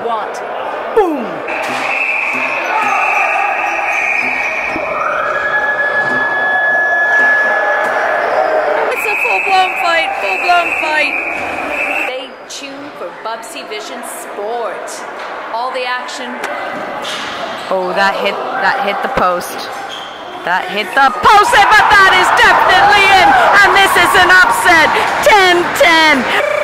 want. Boom! It's a full-blown fight, full-blown fight. Stay tuned for BUBCvision Sport. All the action. Oh, that hit the post. That hit the post, but that is definitely in, and this is an upset. 10-10.